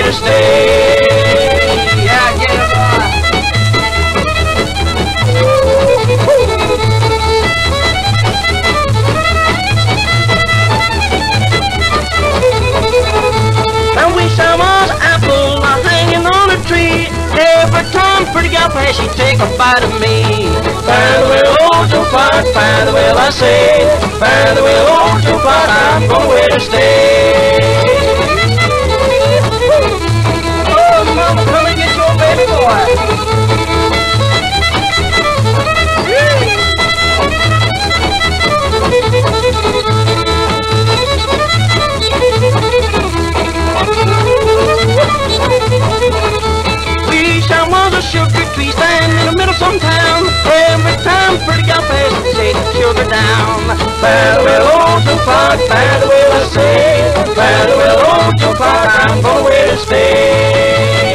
to stay. Yeah, get it, boy. I wish I was an apple hanging on a tree. Every time pretty gal pass, she'd take a bite of me. Fire the wheel, old Joe Clark, fire the wheel, I say. Fire the wheel, old Joe Clark, I'm going away to stay. Oh, mama, come and get your baby boy. Wish I was a sugar tree standing in the middle of some town. Every time pretty gal pass, she'd say, sugar down. Fire the wheel, old Joe Clark, fire the wheel, I say. Fire the wheel, old Joe Clark, I'm going away to stay.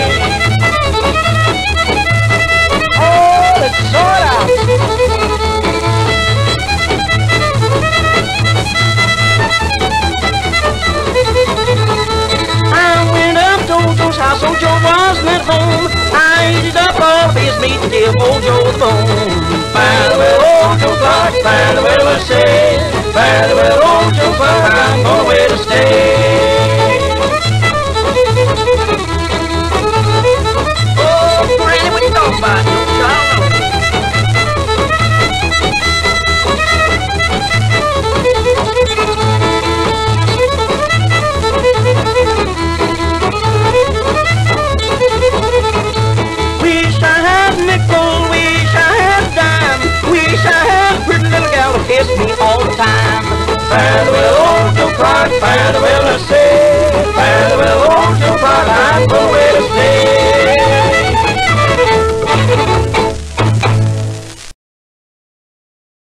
Oh, let's sort out. I went up to old Joe's house, old Joe wasn't at home. I ate up all of his meat to give old Joe the bone. Fire the wheel, old Joe Clark, fire the wheel, I say. Fire the wheel, old Joe Clark, I'm